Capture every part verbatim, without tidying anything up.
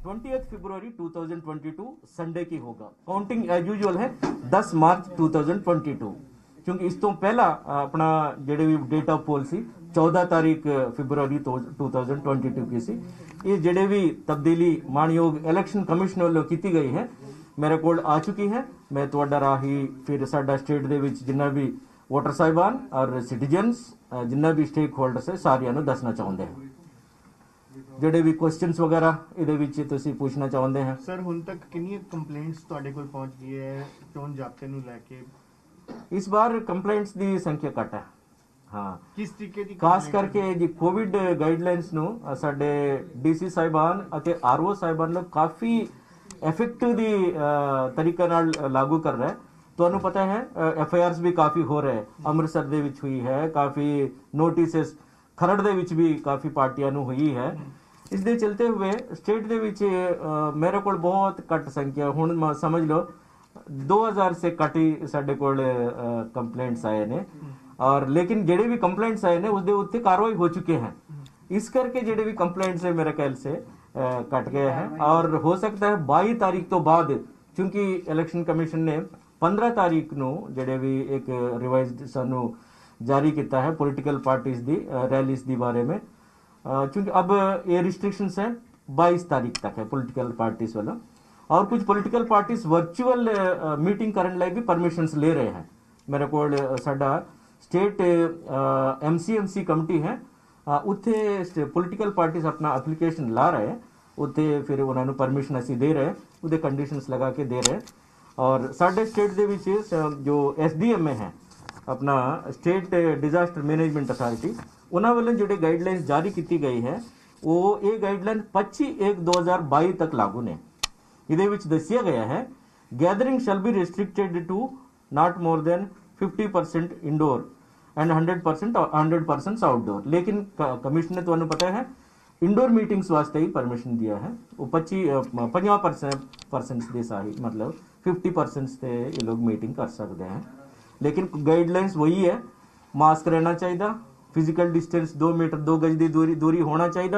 Twentieth February two thousand twenty two Sunday की होगा। Counting as usual है दस March two thousand twenty two, क्योंकि इस तो पहला अपना जेडे भी डेट ऑफ पोल सी चौदह तारीख फरवरी टू थाउजेंड ट्वेंटी टू की सी। ये जेडे भी तब्दीली मानयोग इलेक्शन कमिशन वालों की गई है मेरे कोल आ चुकी है। मैं तुहाडा राही फिर साडा स्टेट दे विच जिन्ना भी वोटर साहिबान और सिटीजनस जिन्ना भी स्टेक होल्डर्स है सारियां नूं दसना चाहुंदे हैं। ਜਿਹੜੇ ਵੀ ਕੁਐਸਚਨਸ ਵਗੈਰਾ ਇਹਦੇ ਵਿੱਚ ਤੁਸੀਂ ਪੁੱਛਣਾ ਚਾਹੁੰਦੇ हैं ਸਰ ਹੁਣ ਤੱਕ ਕਿੰਨੀਆਂ ਕੰਪਲੇਂਟਸ ਤੁਹਾਡੇ ਕੋਲ ਪਹੁੰਚ ਗਈ ਹੈ ਚੋਣ ਜ਼ਾਬਤੇ ਨੂੰ ਲੈ ਕੇ? ਇਸ ਵਾਰ ਕੰਪਲੇਂਟਸ ਦੀ ਸੰਖਿਆ ਘੱਟ ਹੈ। ਹਾਂ, ਕਿਸ ਤਰੀਕੇ ਦੀ ਖਾਸ ਕਰਕੇ ਜੀ ਕੋਵਿਡ ਗਾਈਡਲਾਈਨਸ ਨੂੰ ਸਾਡੇ ਡੀਸੀ ਸਾਹਿਬਾਨ ਅਤੇ ਆਰਓ ਸਾਹਿਬਾਨ ਲੋਕ ਕਾਫੀ ਇਫੈਕਟਿਵ ਦੀ ਤਰੀਕੇ ਨਾਲ ਲਾਗੂ ਕਰ ਰਹੇ। ਤੁਹਾਨੂੰ ਪਤਾ ਹੈ ਐਫ ਆਈ ਆਰਸ ਵੀ ਕਾਫੀ ਹੋ ਰਹੇ, ਅੰਮ੍ਰਿਤਸਰ ਦੇ ਵਿੱਚ ਹੋਈ ਹੈ, ਕਾਫੀ ਨੋਟਿਸਸ ਖਰੜ ਦੇ ਵਿੱਚ ਵੀ ਕਾਫੀ ਪਾਰਟੀਆਂ ਨੂੰ ਹੋਈ ਹੈ। ਇਸ ਦੇ ਚਲਤੇ ਹੋਏ ਸਟੇਟ ਦੇ ਵਿੱਚ ਮੇਰੇ ਕੋਲ ਬਹੁਤ ਘੱਟ ਸੰਖਿਆ, ਹੁਣ ਸਮਝ ਲਓ दो हज़ार से ਘੱਟ ਹੀ ਸਾਡੇ ਕੋਲ ਕੰਪਲੇਂਟਸ ਆਏ ਨੇ। ਔਰ ਲੇਕਿਨ ਜਿਹੜੇ ਵੀ ਕੰਪਲੇਂਟਸ ਆਏ ਨੇ ਉਸਦੇ ਉੱਤੇ ਕਾਰਵਾਈ ਹੋ ਚੁੱਕੇ हैं। इस करके ਜਿਹੜੇ ਵੀ ਕੰਪਲੇਂਟਸ है मेरे ख्याल से कट गए हैं और हो सकता है बाईस तारीख तो बाद, क्योंकि इलेक्शन कमीशन ने पंद्रह तारीख ਨੂੰ ਜਿਹੜੇ ਵੀ एक रिवाइज्ड ਸਾਨੂੰ जारी किया है पॉलिटिकल पार्टीज दी रैलीज दी बारे में, क्योंकि अब ये रिस्ट्रिक्शंस हैं बाईस तारीख तक है पॉलिटिकल पार्टीज वालों। और कुछ पॉलिटिकल पार्टीज वर्चुअल मीटिंग करने लायक भी परमिशंस ले रहे हैं। मेरे को साडा state M C M C committee है उत्थे पॉलिटिकल पार्टीज अपना एप्लीकेशन ला रहे हैं, उत्थे फिर उन्होंने परमिशन असी दे रहे हैं, उहदे कंडीशंस लगा के दे रहे हैं। और साडे स्टेट दे विच जो एस डी एम ए है अपना स्टेट डिजास्टर मैनेजमेंट अथॉरिटी, उन्होंने वालों जो गाइडलाइंस जारी की गई है वो ये गाइडलाइन पच्चीस एक दो हज़ार बाईस तक लागू ने। इहदे विच दस्सिया गया है gathering shall be restricted to not more than fifty percent indoor and hundred percent hundred percent outdoor. लेकिन कमीशन ने तुहानू पता है इंडोर मीटिंग्स वास्ते ही परमिशन दिया है, वो पच्ची पंजाह परसेंट परसेंट के साही मतलब फिफ्टी परसेंट से ये लोग मीटिंग कर सकते हैं। लेकिन गाइडलाइंस वही है, मास्क रहना चाहिए, फिजिकल डिस्टेंस दो मीटर दो गज की दूरी दूरी होना चाहिए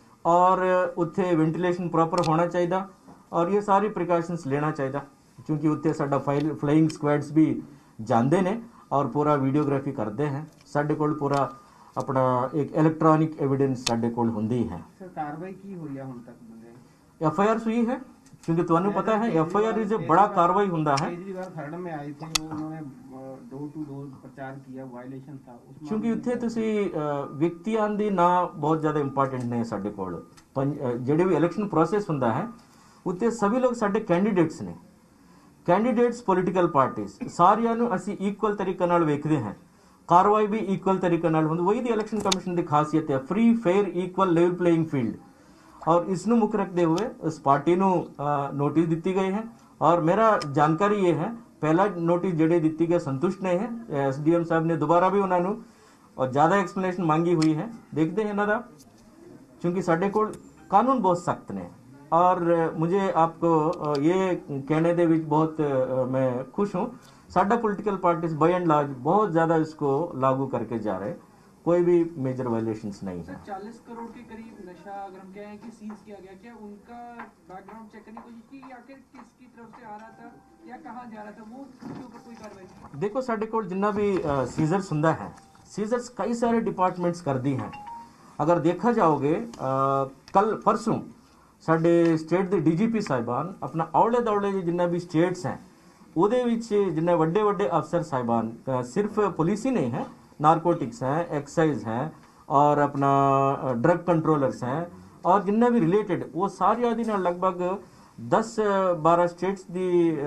और उत्थे वेंटिलेशन प्रॉपर होना चाहिए और ये सारी प्रिकॉशंस लेना चाहिए, क्योंकि उत्थे साडा फाइल फ्लाइंग स्क्वाड्स भी जाते हैं और पूरा वीडियोग्राफी करते हैं। साडे कोल पूरा अपना एक इलेक्ट्रॉनिक एविडेंस साडे कोल हुंदी है। सर कार्रवाई की हुई है हुण तक बंदे एफ आई आर हुई है, क्योंकि तुहानू पता है एफ आई आर इज बड़ा कार्रवाई हुंदा है। केजरीवाल खरड़ में आए थे, उन्होंने डोर टू डोर प्रचार किया, वायलेशन था उस क्योंकि उत्थे तुसी व्यक्तियां दी ना बहुत ज्यादा इंपॉर्टेंट ने साडे कोल जेडे भी इलेक्शन प्रोसेस हुंदा है उत्थे सभी लोग साडे कैंडीडेट्स ने, कैंडीडेट्स पॉलिटिकल पार्टीज सारियां नू असी इक्वल तरीके नाल वेखदे हैं, कार्रवाई भी इक्वल तरीके नाल हुंदी। वही दी इलेक्शन कमीशन दी खासियत है, free fair equal level playing field. और इसनू मुख रखते हुए उस पार्टी नू नोटिस दी गई है और मेरा जानकारी ये है पहला नोटिस जेडे दी गई संतुष्ट नहीं है, एस डी एम साहब ने दोबारा भी उन्होंने और ज़्यादा एक्सप्लेनेशन मांगी हुई है, देखते हैं इन्हों, क्योंकि साडे कोल कानून बहुत सख्त ने। और मुझे आपको ये कहने दे विच बहुत मैं खुश हूँ, साडा political parties by and large बहुत ज़्यादा इसको लागू करके जा रहे, कोई भी मेजर वायलेशंस नहीं है। चालीस करोड़ के करीब नशा अगर हम कहें कि सीज किया गया, क्या उनका बैकग्राउंड चेक करने की कोशिश की, आखिर किसकी तरफ से आ रहा था या कहाँ जा रहा था, वो उसके ऊपर कोई कार्रवाई? देखो साडे कोल जिन्ना भी सीजर्स हुंदा है, सीजर्स कई सारे डिपार्टमेंट्स कर दी हैं। अगर देखा जाओगे आ, कल परसों साडे स्टेट के डी जी पी साहिबान अपना औले दौले जिन्ना भी स्टेट्स हैं उहदे विच जिन्ने वड्डे वड्डे अफसर साहिबान सिर्फ पुलिस ही नहीं है, नारकोटिक्स हैं, एक्साइज हैं और अपना ड्रग कंट्रोलर्स हैं और जिन्ना भी रिलेटेड वो सारे आदि नाल लगभग दस बारह स्टेट्स दी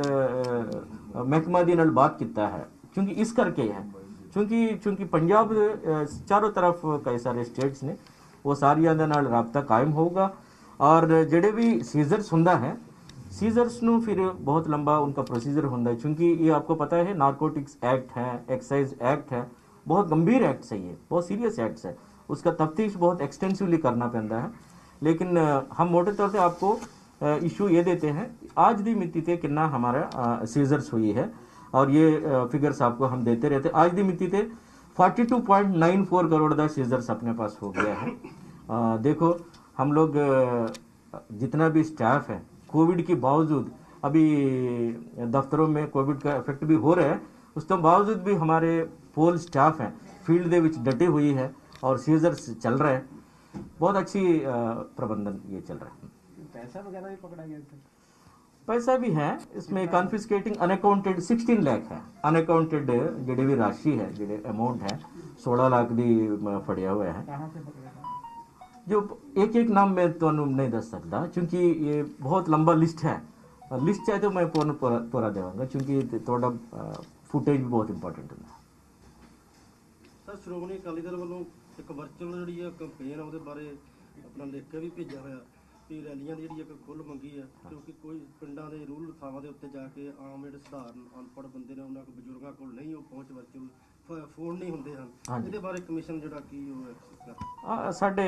महकमा दी नाल बात किया है। क्योंकि इस करके है क्योंकि चूँकि पंजाब चारों तरफ कई सारे स्टेट्स ने वो सारिया दे नाल राबता कायम होगा। और जेडे भी सीजर्स हुंदा है सीजर्स नू फिर बहुत लंबा उनका प्रोसीजर होंदा है, क्योंकि ये आपको पता है नारकोटिक्स एक्ट है, एक्साइज एक्ट है, बहुत गंभीर एक्ट्स है, ये बहुत सीरियस एक्ट्स है, उसका तफ्तीश बहुत एक्सटेंसिवली करना पैंदा है। लेकिन हम मोटे तौर पे आपको इशू ये देते हैं आज दी मिति ते कितना हमारा सीजर्स हुई है और ये फिगर्स आपको हम देते रहते। आज दी मिति ते बयालीस पॉइंट नौ चार करोड़ का सीजर्स अपने पास हो गया है। आ, देखो हम लोग जितना भी स्टाफ है, कोविड के बावजूद अभी दफ्तरों में कोविड का इफेक्ट भी हो रहा है, उस तो बावजूद भी हमारे फुल स्टाफ हैं फील्ड ਦੇ ਵਿੱਚ डटे हुई है और सीजर्स चल रहा है। बहुत अच्छी प्रबंधन ये चल रहा है। पैसा वगैरह भी पकड़ा गया था? पैसा भी है इसमें, कॉन्फिस्केटिंग अनअकाउंटेड सिक्सटीन लाख है, अनअकाउंटेड ਜਿਹੜੀ भी राशि है, ਜਿਹੜੇ अमाउंट है सोलह लाख ਦੀ ਫੜਿਆ ਹੋਇਆ है। कहाँ से पकड़ा था? जो एक एक नाम मैं ਤੁਹਾਨੂੰ नहीं दस सकता क्योंकि ये बहुत लंबा लिस्ट है, लिस्ट चाहे तो मैं पूरा पूरा पूरा देवांगा क्योंकि थोड़ा फुटेज भी बहुत इंपॉर्टेंट है। ਸਰ ਸ਼੍ਰੋਮਣੀ ਅਕਾਲੀ ਦਲ ਵੱਲੋਂ ਇੱਕ ਵਰਚੁਅਲ ਜਿਹੜੀ ਆ ਕੰਪੇਨ ਆ ਉਹਦੇ ਬਾਰੇ ਆਪਣਾ ਲਿਖ ਕੇ ਵੀ ਭੇਜਿਆ ਹੋਇਆ ਕਿ ਰੈਲੀਆਂ ਦੀ ਜਿਹੜੀ ਇੱਕ ਖੁੱਲ੍ਹ ਮੰਗੀ ਆ, ਕਿਉਂਕਿ ਕੋਈ ਪਿੰਡਾਂ ਦੇ ਰੂਲ ਥਾਵਾਂ ਦੇ ਉੱਤੇ ਜਾ ਕੇ ਆਮ ਜਿਹੜੇ ਸਧਾਰਨ ਅਨਪੜ੍ਹ ਬੰਦੇ ਨੇ ਉਹਨਾਂ ਕੋਲ ਬਜ਼ੁਰਗਾਂ ਕੋਲ ਨਹੀਂ ਉਹ ਪਹੁੰਚ, ਵਰਚੁਅਲ ਫੋਨ ਨਹੀਂ ਹੁੰਦੇ ਹਨ, ਇਹਦੇ ਬਾਰੇ ਕਮਿਸ਼ਨ ਜਿਹੜਾ ਕੀ ਉਹ ਸਾਡੇ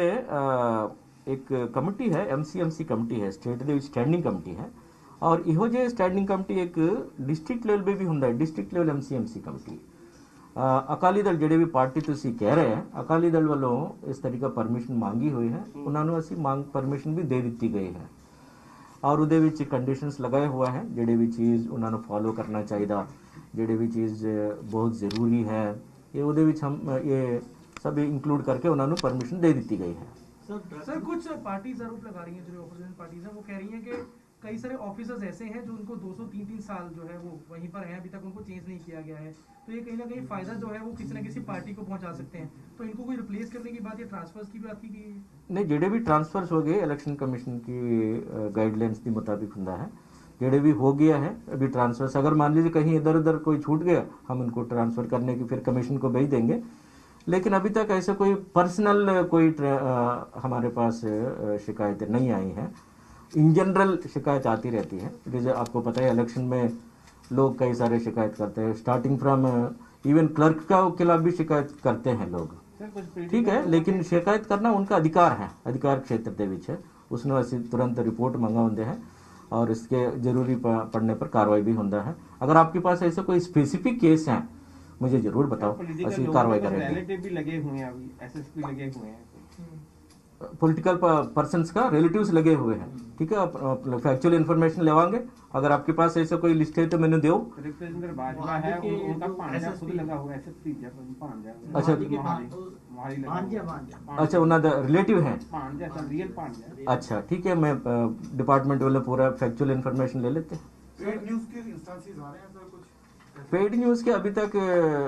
ਇੱਕ ਕਮੇਟੀ ਹੈ, ਐਮਸੀਐਮਸੀ ਕਮੇਟੀ ਹੈ, ਸਟੇਟ ਦੇ ਵਿੱਚ ਸਟੈਂਡਿੰਗ ਕਮੇਟੀ ਹੈ ਔਰ ਇਹੋ ਜਿਹੇ ਸਟੈਂਡਿੰਗ ਕਮੇਟੀ ਇੱਕ ਡਿਸਟ੍ਰਿਕਟ ਲੈਵਲ 'ਤੇ ਵੀ ਹੁੰਦਾ ਹੈ, district level MCMC committee. Akali Dal ਜਿਹੜੇ ਵੀ ਪਾਰਟੀ ਤੁਸੀਂ ਕਹਿ ਰਹੇ ਹੈ, ਅਕਾਲੀ ਦਲ ਵੱਲੋਂ ਇਸ ਤਰੀਕਾ ਪਰਮਿਸ਼ਨ ਮੰਗੀ ਹੋਈ ਹੈ, ਉਹਨਾਂ ਨੂੰ ਅਸੀਂ ਮੰਗ ਪਰਮਿਸ਼ਨ ਵੀ ਦੇ ਦਿੱਤੀ ਗਈ ਹੈ ਔਰ ਉਹਦੇ ਵਿੱਚ ਕੰਡੀਸ਼ਨਸ ਲਗਾਏ ਹੋਇਆ ਹੈ, ਜਿਹੜੇ ਵੀ ਚੀਜ਼ ਉਹਨਾਂ ਨੂੰ ਫੋਲੋ ਕਰਨਾ ਚਾਹੀਦਾ, ਜਿਹੜੇ ਵੀ ਚੀਜ਼ ਬਹੁਤ ਜ਼ਰੂਰੀ ਹੈ, ਇਹ ਉਹਦੇ ਵਿੱਚ ਹਮ ਇਹ सब इंक्लूड करके उन्होंने परमिशन दे दी गई है। सर सर कुछ पार्टीज आरोप लगा रही हैं, जो ऑपोजिशन पार्टीज हैं वो कह रही हैं कि कई सारे ऑफिसर्स ऐसे हैं जो उनको दो सौ तीन तीन साल जो है वो वहीं पर हैं, अभी तक उनको चेंज नहीं किया गया है, तो ये कहीं ना कहीं फायदा जो है वो किसी ना किसी पार्टी को पहुंचा सकते हैं, तो इनको कोई रिप्लेस करने की बात या ट्रांसफर्स की बात की गई है? नहीं, जेडे भी ट्रांसफर्स हो गए इलेक्शन कमीशन की गाइडलाइंस के मुताबिक होता है, जेडे भी हो गया है अभी ट्रांसफर्स, अगर मान लीजिए कहीं इधर उधर कोई छूट गया हम उनको ट्रांसफर करने की फिर कमीशन को भेज देंगे, लेकिन अभी तक ऐसा कोई पर्सनल कोई आ, हमारे पास शिकायतें नहीं आई हैं। इन जनरल शिकायत आती रहती है, जैसे आपको पता है इलेक्शन में लोग कई सारे शिकायत करते हैं, स्टार्टिंग फ्रॉम इवन क्लर्क का खिलाफ भी शिकायत करते हैं लोग, ठीक है, लेकिन शिकायत करना उनका अधिकार है, अधिकार क्षेत्र के विच है, उसने असी तुरंत रिपोर्ट मंगा होंगे हैं और इसके जरूरी पड़ने पर कार्रवाई भी होता है। अगर आपके पास ऐसे कोई स्पेसिफिक केस हैं मुझे जरूर बताओ, असी कार्रवाई करेंगे। रिलेटिव भी लगे हुए हैं, अभी एसएसपी लगे हुए हैं, पॉलिटिकल पर्सन्स का रिलेटिव्स लगे हुए हैं, ठीक है, फैक्चुअल इन्फॉर्मेशन लेवांगे, अगर आपके पास ऐसा कोई लिस्ट है तो मैंने दो। रिप्रेजेंटेटिव बाजवा है, उनका भांजा खुद लगा हुआ है, एसएसपी जब भांजा, अच्छा मोहाली लगा, अच्छा उन्हें रिलेटिव हैं, भांजा सब रियल भांजा, अच्छा ठीक है, मैं डिपार्टमेंट वाले पूरा फैक्चुअल इन्फॉर्मेशन ले लेते हैं। पेड न्यूज़ के इंस्टेंसेस आ रहे हैं सर? कुछ पेड न्यूज़ के अभी तक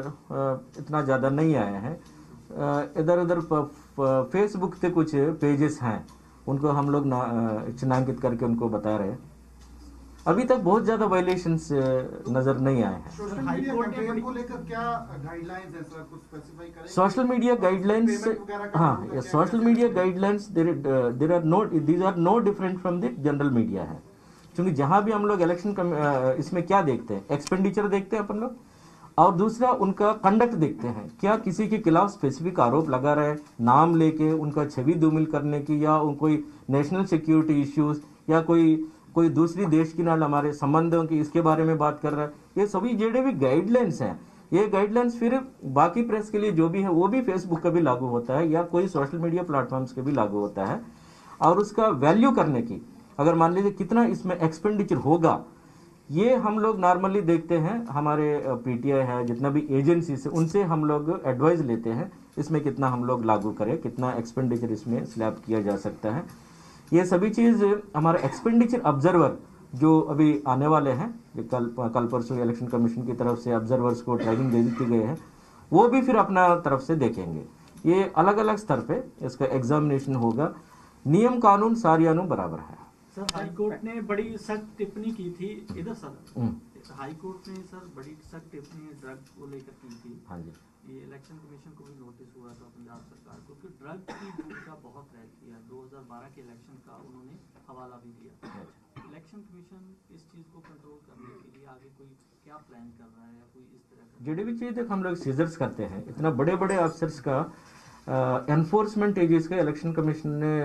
इतना ज़्यादा नहीं आए हैं, इधर उधर फेसबुक पे कुछ पेजेस हैं, उनको हम लोग चिन्हांकित करके उनको बता रहे हैं, अभी तक बहुत ज़्यादा वायलेशंस नज़र नहीं आए हैं। सोशल मीडिया कैंपेन को लेकर क्या गाइडलाइंस है सर, कुछ स्पेसिफाई करें? सोशल मीडिया गाइडलाइंस, हाँ, social media guidelines there are no, these are no different from the general media है, क्योंकि जहां भी हम लोग इलेक्शन इसमें क्या देखते हैं, एक्सपेंडिचर देखते हैं अपन लोग, और दूसरा उनका कंडक्ट देखते हैं, क्या किसी के खिलाफ स्पेसिफिक आरोप लगा रहे हैं, नाम लेके उनका छवि धूमिल करने की, या कोई नेशनल सिक्योरिटी इश्यूज या कोई कोई दूसरी देश की नाल हमारे संबंधों की, इसके बारे में बात कर रहा है, ये सभी जेडे भी गाइडलाइंस हैं, ये गाइडलाइंस फिर बाकी प्रेस के लिए जो भी है वो भी फेसबुक का भी लागू होता है या कोई सोशल मीडिया प्लेटफॉर्म्स के भी लागू होता है, और उसका वैल्यू करने की, अगर मान लीजिए कितना इसमें एक्सपेंडिचर होगा, ये हम लोग नॉर्मली देखते हैं, हमारे पीटीआई है, जितना भी एजेंसीज है, उनसे हम लोग एडवाइस लेते हैं इसमें कितना हम लोग लागू करें, कितना एक्सपेंडिचर इसमें स्लैब किया जा सकता है। ये सभी चीज़ हमारा एक्सपेंडिचर ऑब्जर्वर जो अभी आने वाले हैं, कल कल परसों इलेक्शन कमीशन की तरफ से ऑब्जर्वर्स को ट्रेनिंग दे दी गई है, वो भी फिर अपना तरफ से देखेंगे, ये अलग अलग स्तर पे इसका एग्जामिनेशन होगा, नियम कानून सारियानु बराबर है। सर हाई कोर्ट ने बड़ी सख्त टिप्पणी की थी, इधर सर हाई कोर्ट ने सर बड़ी सख्त टिप्पणी ड्रग को लेकर की थी, हाँ जी, ये इलेक्शन कमीशन को भी नोटिस हुआ था पंजाब सरकार को कि ड्रग की भूमिका बहुत रह किया, दो हज़ार बारह के इलेक्शन का उन्होंने हवाला भी दिया। इलेक्शन कमीशन इस चीज़ को कंट्रोल करने के लिए आगे कोई क्या प्लान कर रहा है या कोई इस तरह का? जेडी भी चीज़ हम लोग सीजर्स करते हैं, इतना बड़े बड़े अफसर्स का एनफोर्समेंट एजेंसी का इलेक्शन कमीशन ने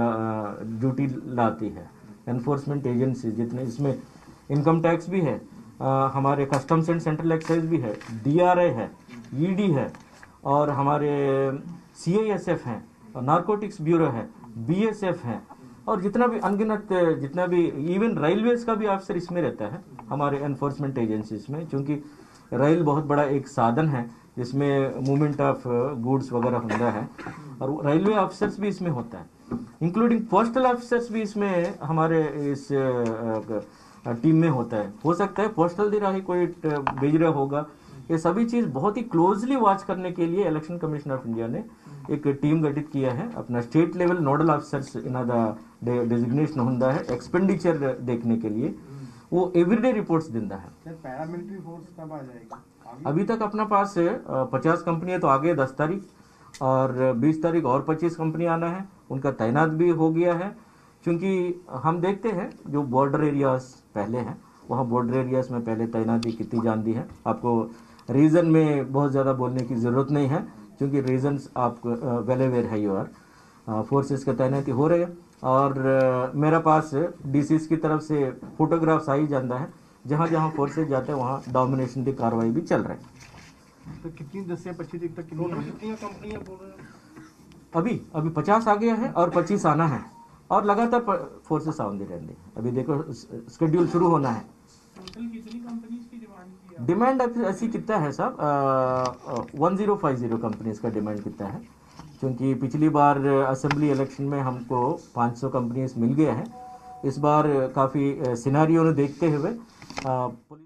ड्यूटी ला, लाती है, एनफोर्समेंट एजेंसी जितने, इसमें इनकम टैक्स भी है, आ, हमारे कस्टम्स एंड सेंट्रल एक्साइज भी है, डीआरए है, ईडी है, और हमारे सीआईएसएफ हैं, नारकोटिक्स ब्यूरो है, बीएसएफ है, और जितना भी अनगिनत जितना भी इवन रेलवेज का भी अफसर इसमें रहता है हमारे एनफोर्समेंट एजेंसीज में, क्योंकि रेल बहुत बड़ा एक साधन है जिसमें मूवमेंट ऑफ गुड्स वगैरह होता है, और रेलवे ऑफिसर्स भी इसमें होता है, इंक्लूडिंग पोस्टल ऑफिसर्स भी इसमें हमारे इस टीम में होता है। हो सकता है पोस्टल दे रहा ही कोई भेज रहा होगा। ये सभी चीज़ बहुत ही क्लोजली वॉच करने के लिए इलेक्शन कमीशन ऑफ इंडिया ने एक टीम गठित किया है। अपना स्टेट लेवल नोडल ऑफिसर्स इनका डेजिग्नेशन होता है एक्सपेंडिचर देखने के लिए, वो एवरीडे रिपोर्ट्स देता है। सर पैरामिलिट्री फोर्स कब आ जाएगा? अभी तक अपना पास पचास कंपनियां तो आगे दस तारीख और बीस तारीख और पच्चीस कंपनी आना है, उनका तैनात भी हो गया है। क्योंकि हम देखते हैं जो बॉर्डर एरियाज पहले हैं वहाँ बॉर्डर एरियाज में पहले तैनाती कितनी जाती है। आपको रीजन में बहुत ज़्यादा बोलने की ज़रूरत नहीं है, क्योंकि रीजन्स आप वेल अवेयर है, यू आर फोर्सेस का तैनाती हो रहे हैं। और uh, मेरा पास डीसीस की तरफ से फोटोग्राफ्स आई जाता है, जहाँ जहाँ फोर्सेस जाते हैं वहाँ डोमिनेशन की कार्रवाई भी चल रही है। तो कितनी दस से पच्चीस तक कितनी टोटल होंगी? कितनी कंपनियां बोल रहे हैं? अभी अभी पचास आ गया है और पच्चीस आना है, और लगातार फोर्सेस आती रहती है। अभी देखो स्केड्यूल शुरू होना है। टोटल कितनी कंपनीज की डिमांड की है? डिमांड ऐसी कितना है साहब, one zero five zero companies का डिमांड कितना है, क्योंकि पिछली बार असेंबली इलेक्शन में हमको पाँच सौ कंपनीज मिल गया है। इस बार काफ़ी सिनारियो ने देखते हुए